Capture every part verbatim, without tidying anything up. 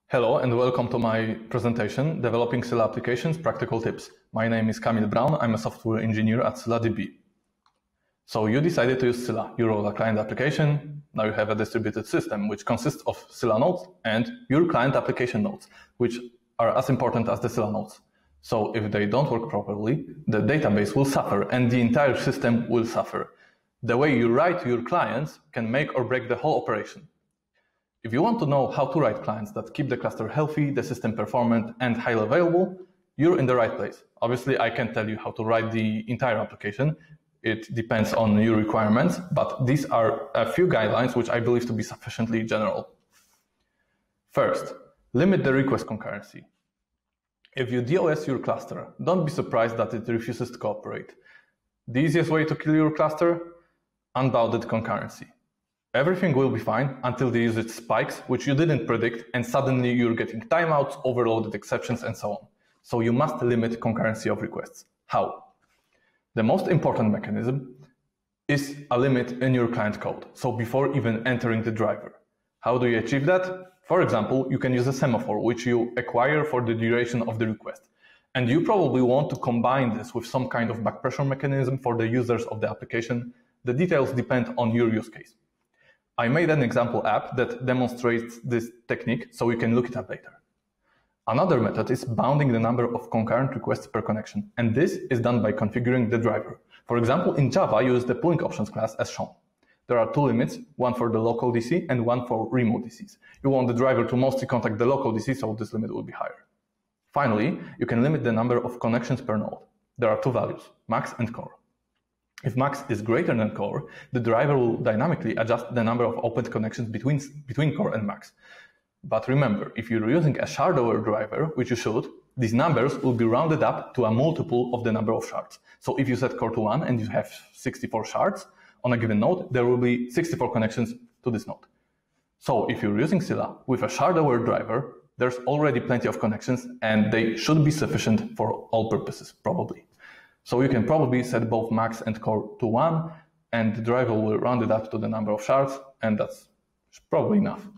Hello and welcome to my presentation, Developing Scala Applications Practical Tips. My name is Kamil Braun, I'm a software engineer at ScyllaDB. So you decided to use Scylla, you wrote a client application, now you have a distributed system which consists of Scylla nodes and your client application nodes, which are as important as the Scylla nodes. So if they don't work properly, the database will suffer and the entire system will suffer. The way you write to your clients can make or break the whole operation. If you want to know how to write clients that keep the cluster healthy, the system performant, and highly available, you're in the right place. Obviously, I can't tell you how to write the entire application. It depends on your requirements, but these are a few guidelines which I believe to be sufficiently general. First, limit the request concurrency. If you DOS your cluster, don't be surprised that it refuses to cooperate. The easiest way to kill your cluster? Unbounded concurrency. Everything will be fine until the usage spikes, which you didn't predict, and suddenly you're getting timeouts, overloaded exceptions, and so on. So you must limit concurrency of requests. How? The most important mechanism is a limit in your client code, so before even entering the driver. How do you achieve that? For example, you can use a semaphore, which you acquire for the duration of the request. And you probably want to combine this with some kind of back pressure mechanism for the users of the application. The details depend on your use case. I made an example app that demonstrates this technique, so you can look it up later. Another method is bounding the number of concurrent requests per connection, and this is done by configuring the driver. For example, in Java, use the pooling options class as shown. There are two limits, one for the local D C and one for remote D Cs. You want the driver to mostly contact the local D C, so this limit will be higher. Finally, you can limit the number of connections per node. There are two values, max and core. If max is greater than core, the driver will dynamically adjust the number of opened connections between, between core and max. But remember, if you're using a shard-aware driver, which you should, these numbers will be rounded up to a multiple of the number of shards. So if you set core to one and you have sixty-four shards on a given node, there will be sixty-four connections to this node. So if you're using Scylla with a shard-aware driver, there's already plenty of connections and they should be sufficient for all purposes, probably. So you can probably set both max and core to one, and the driver will round it up to the number of shards, and that's probably enough.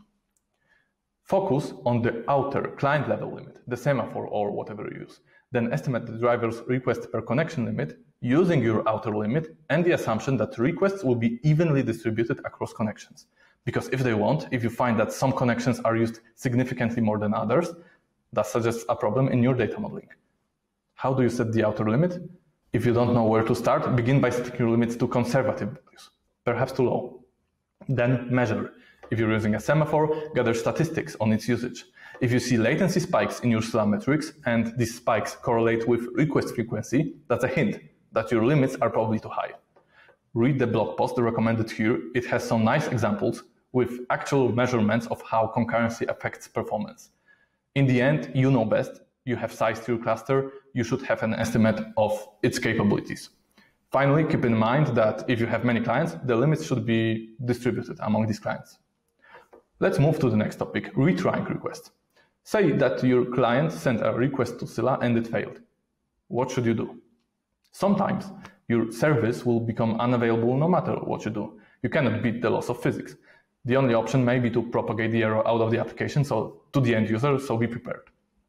Focus on the outer client level limit, the semaphore or whatever you use. Then estimate the driver's request per connection limit using your outer limit and the assumption that requests will be evenly distributed across connections. Because if they won't, if you find that some connections are used significantly more than others, that suggests a problem in your data modeling. How do you set the outer limit? If you don't know where to start, begin by setting your limits to conservative values, perhaps too low. Then measure. If you're using a semaphore, gather statistics on its usage. If you see latency spikes in your Scylla metrics and these spikes correlate with request frequency, that's a hint that your limits are probably too high. Read the blog post recommended here. It has some nice examples with actual measurements of how concurrency affects performance. In the end, you know best. You have sized your cluster, you should have an estimate of its capabilities. Finally, keep in mind that if you have many clients, the limits should be distributed among these clients. Let's move to the next topic, retrying requests. Say that your client sent a request to Scylla and it failed. What should you do? Sometimes your service will become unavailable no matter what you do. You cannot beat the laws of physics. The only option may be to propagate the error out of the application, so to the end user, so be prepared.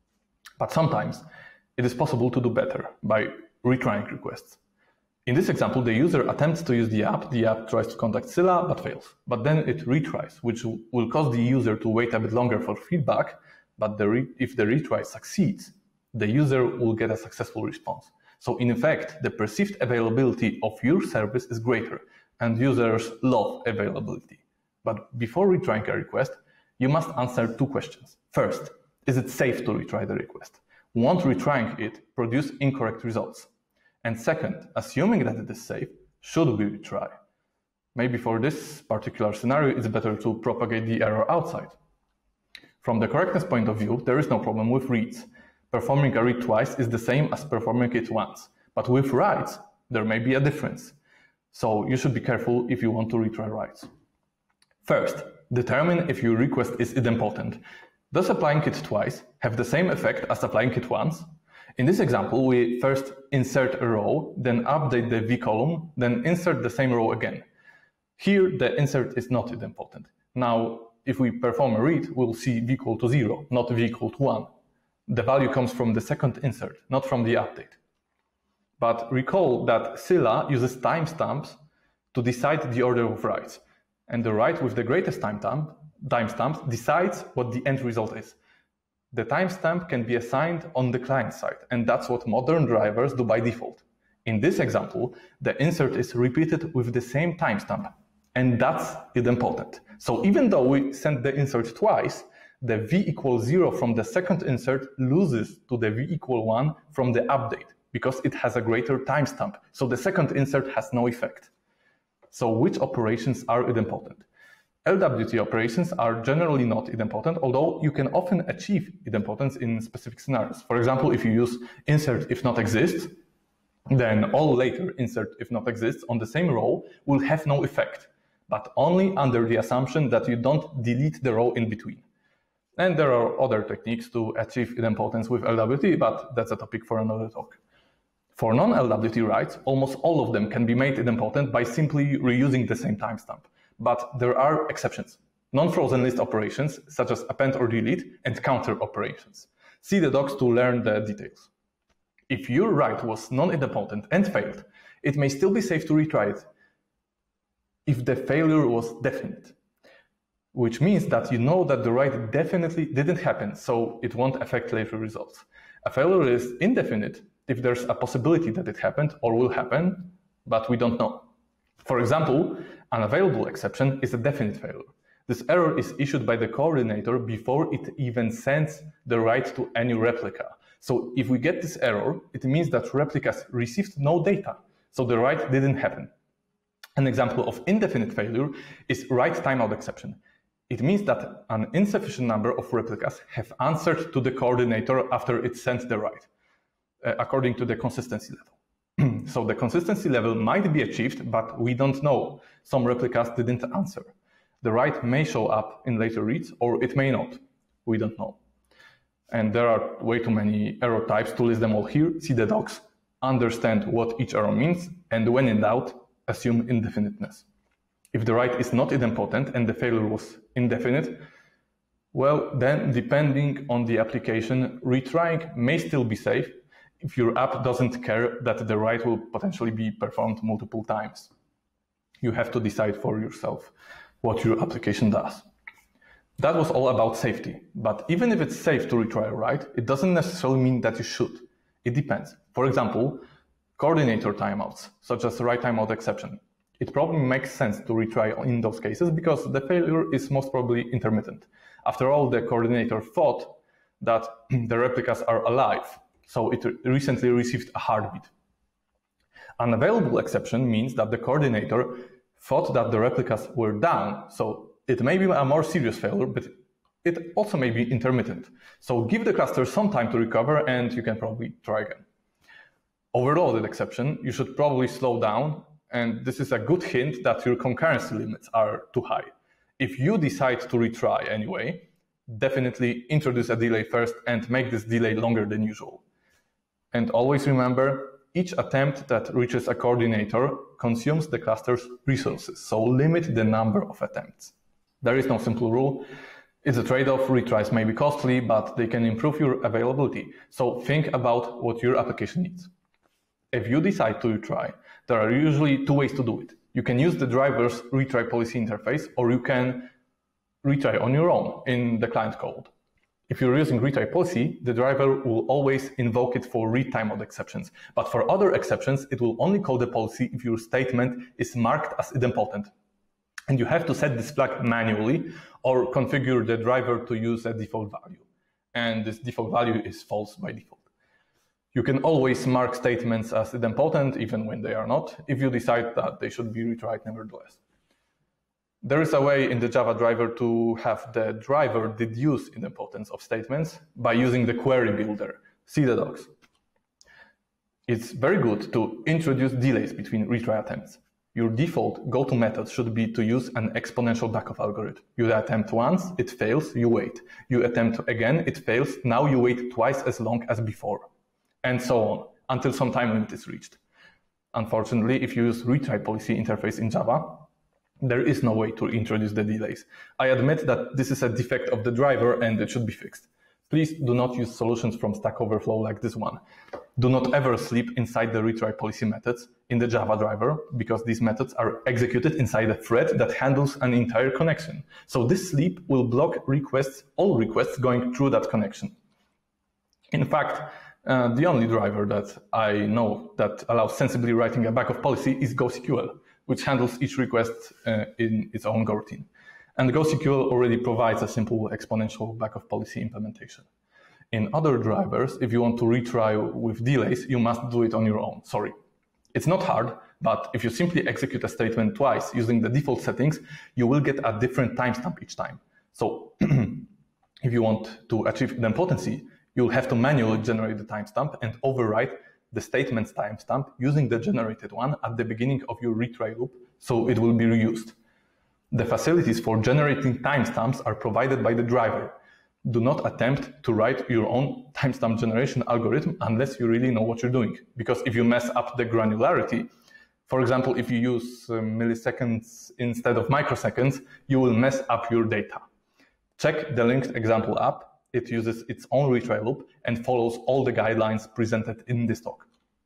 But sometimes it is possible to do better by retrying requests. In this example, the user attempts to use the app, the app tries to contact Scylla but fails. But then it retries, which will cause the user to wait a bit longer for feedback, but the re if the retry succeeds, the user will get a successful response. So in effect, the perceived availability of your service is greater, and users love availability. But before retrying a request, you must answer two questions. First, is it safe to retry the request? Won't retrying it produce incorrect results? And second, assuming that it is safe, should we retry? Maybe for this particular scenario, it's better to propagate the error outside. From the correctness point of view, there is no problem with reads. Performing a read twice is the same as performing it once. But with writes, there may be a difference. So you should be careful if you want to retry writes. First, determine if your request is idempotent. Does applying it twice have the same effect as applying it once? In this example, we first insert a row, then update the V column, then insert the same row again. Here, the insert is not idempotent. Now, if we perform a read, we'll see v equal to zero, not v equal to one. The value comes from the second insert, not from the update. But recall that Scylla uses timestamps to decide the order of writes, and the write with the greatest timestamp timestamp decides what the end result is. The timestamp can be assigned on the client side, and that's what modern drivers do by default. In this example, the insert is repeated with the same timestamp, and that's idempotent. So even though we send the insert twice, the v equals zero from the second insert loses to the v equal one from the update, because it has a greater timestamp. So the second insert has no effect. So which operations are idempotent? L W T operations are generally not idempotent, although you can often achieve idempotence in specific scenarios. For example, if you use insert if not exists, then all later insert if not exists on the same row will have no effect, but only under the assumption that you don't delete the row in between. And there are other techniques to achieve idempotence with L W T, but that's a topic for another talk. For non-L W T writes, almost all of them can be made idempotent by simply reusing the same timestamp. But there are exceptions. Non-frozen list operations, such as append or delete, and counter operations. See the docs to learn the details. If your write was non-idempotent and failed, it may still be safe to retry it if the failure was definite, which means that you know that the write definitely didn't happen, so it won't affect later results. A failure is indefinite if there's a possibility that it happened or will happen, but we don't know. For example, an available exception is a definite failure. This error is issued by the coordinator before it even sends the write to any replica. So if we get this error, it means that replicas received no data, so the write didn't happen. An example of indefinite failure is write timeout exception. It means that an insufficient number of replicas have answered to the coordinator after it sent the write, uh, according to the consistency level. So the consistency level might be achieved, but we don't know. Some replicas didn't answer. The write may show up in later reads, or it may not. We don't know. And there are way too many error types to list them all here. See the docs, understand what each error means, and when in doubt, assume indefiniteness. If the write is not idempotent and the failure was indefinite, well, then depending on the application, retrying may still be safe if your app doesn't care that the write will potentially be performed multiple times. You have to decide for yourself what your application does. That was all about safety, but even if it's safe to retry a write, it doesn't necessarily mean that you should. It depends. For example, coordinator timeouts, such as write timeout exception. It probably makes sense to retry in those cases because the failure is most probably intermittent. After all, the coordinator thought that the replicas are alive, so it recently received a heartbeat. An available exception means that the coordinator thought that the replicas were down, so it may be a more serious failure, but it also may be intermittent. So give the cluster some time to recover and you can probably try again. Overloaded exception, you should probably slow down, and this is a good hint that your concurrency limits are too high. If you decide to retry anyway, definitely introduce a delay first and make this delay longer than usual. And always remember, each attempt that reaches a coordinator consumes the cluster's resources, so limit the number of attempts. There is no simple rule. It's a trade-off. Retries may be costly, but they can improve your availability. So think about what your application needs. If you decide to retry, there are usually two ways to do it. You can use the driver's retry policy interface, or you can retry on your own in the client code. If you're using retry policy, the driver will always invoke it for read timeout exceptions. But for other exceptions, it will only call the policy if your statement is marked as idempotent. And you have to set this flag manually or configure the driver to use a default value. And this default value is false by default. You can always mark statements as idempotent even when they are not, if you decide that they should be retried nevertheless. There is a way in the Java driver to have the driver deduce idempotence of statements by using the query builder. See the docs. It's very good to introduce delays between retry attempts. Your default go-to method should be to use an exponential backoff algorithm. You attempt once, it fails, you wait. You attempt again, it fails, now you wait twice as long as before. And so on, until some time limit is reached. Unfortunately, if you use retry policy interface in Java, There is no way to introduce the delays. I admit that this is a defect of the driver and it should be fixed. Please do not use solutions from Stack Overflow like this one. Do not ever sleep inside the retry policy methods in the Java driver, because these methods are executed inside a thread that handles an entire connection. So this sleep will block requests, all requests going through that connection. In fact, uh, the only driver that I know that allows sensibly writing a backup policy is GoSQL, which handles each request uh, in its own coroutine. And GoSQL already provides a simple exponential backup policy implementation. In other drivers, if you want to retry with delays, you must do it on your own. Sorry. It's not hard, but if you simply execute a statement twice using the default settings, you will get a different timestamp each time. So if you want to achieve idempotency, you'll have to manually generate the timestamp and overwrite the statement's timestamp using the generated one at the beginning of your retry loop, so it will be reused. The facilities for generating timestamps are provided by the driver. Do not attempt to write your own timestamp generation algorithm unless you really know what you're doing. Because if you mess up the granularity, for example, if you use uh, milliseconds instead of microseconds, you will mess up your data. Check the linked example app. It uses its own retry loop and follows all the guidelines presented in this talk.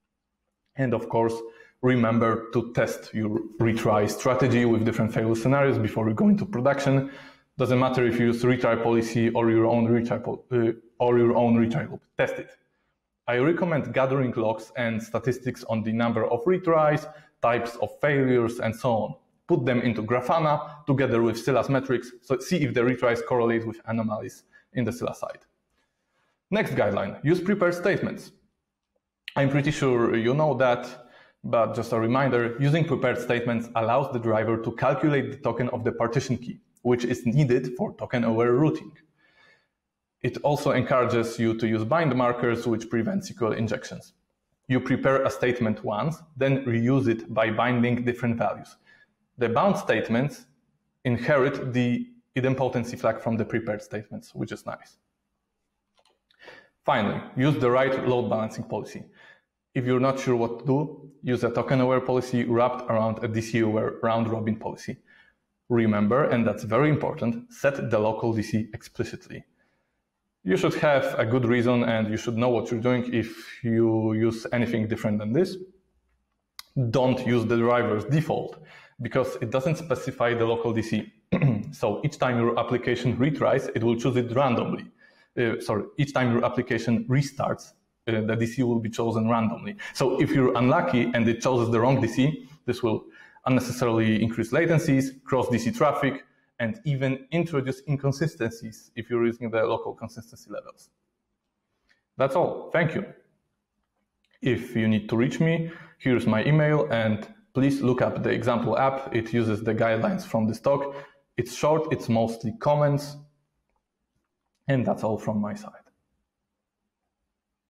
And of course, remember to test your retry strategy with different failure scenarios before you go into production. Doesn't matter if you use retry policy or your own retry uh, or your own retry loop. Test it. I recommend gathering logs and statistics on the number of retries, types of failures, and so on. Put them into Grafana together with Scylla's metrics, so see if the retries correlate with anomalies in the Scylla side. Next guideline: use prepared statements. I'm pretty sure you know that. But just a reminder, using prepared statements allows the driver to calculate the token of the partition key, which is needed for token-aware routing. It also encourages you to use bind markers, which prevent S Q L injections. You prepare a statement once, then reuse it by binding different values. The bound statements inherit the idempotency flag from the prepared statements, which is nice. Finally, use the right load balancing policy. If you're not sure what to do, use a token-aware policy wrapped around a D C-aware round-robin policy. Remember, and that's very important, set the local D C explicitly. You should have a good reason and you should know what you're doing if you use anything different than this. Don't use the driver's default because it doesn't specify the local D C. So each time your application retries, it will choose it randomly. Uh, sorry, each time your application restarts, Uh, the D C will be chosen randomly. So if you're unlucky and it chooses the wrong D C, this will unnecessarily increase latencies, cross D C traffic, and even introduce inconsistencies if you're using the local consistency levels. That's all. Thank you. If you need to reach me, here's my email, and please look up the example app. It uses the guidelines from this talk. It's short, it's mostly comments, and that's all from my side.